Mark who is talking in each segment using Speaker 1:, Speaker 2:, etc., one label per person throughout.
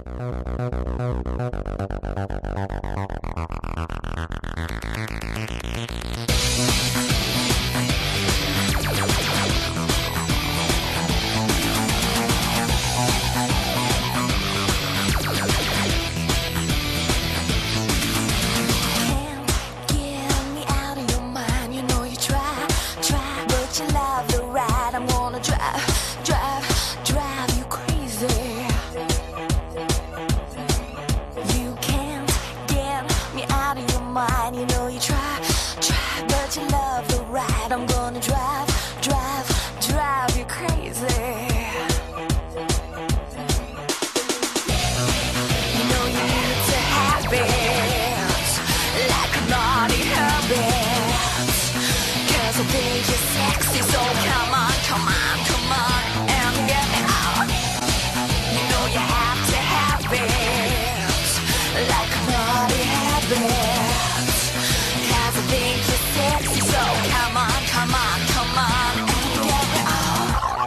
Speaker 1: You know you try, but you love the ride. I'm gonna drive you crazy. You know you need to have it, like a naughty habit. 'Cause I think you're sexy, so come on, and get me out. You know you have to have it, like a naughty habit. I think you're sexy, so come on, and get me out.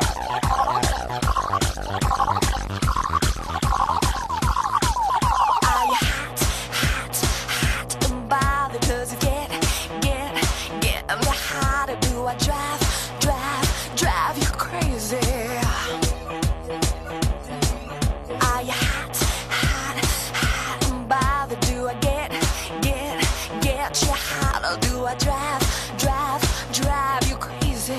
Speaker 1: Are you hot and bothered? 'Cause you get me hotter. Do I drive you crazy? Are you hot and bothered? Do I get you hot, or do I drive you crazy?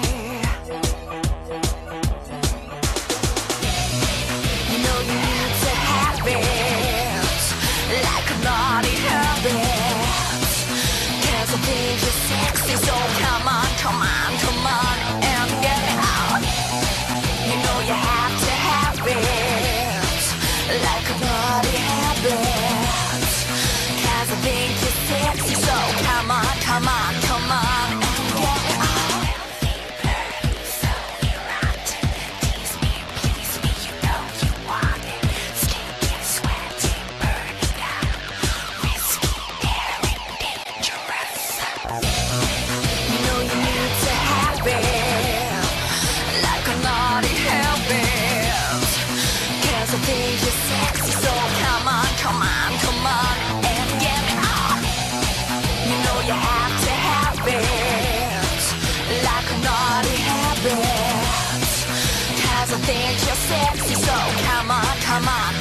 Speaker 1: You know you need to have it, like a naughty habit. 'Cause I think you're sexy, so come on, and get me out. You know you have to have it, like a naughty habit. 'Cause I think you're sexy, so come on, and get me out. So you want to tease me, please me, you know you want it. Stinky, sweaty, burning out, risky, daring, dangerous. You know you need to have it, like a naughty habit. 'Cause I think you're sexy, so come on, and get me out. You know you have to have it, like a naughty habit. 'Cause I think you're sexy, so come on,